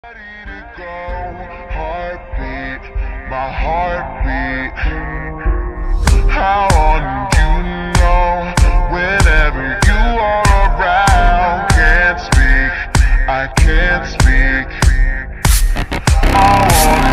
Ready to go, heartbeat, my heartbeat. How on you know whenever you are around? Can't speak, I can't speak. I wanna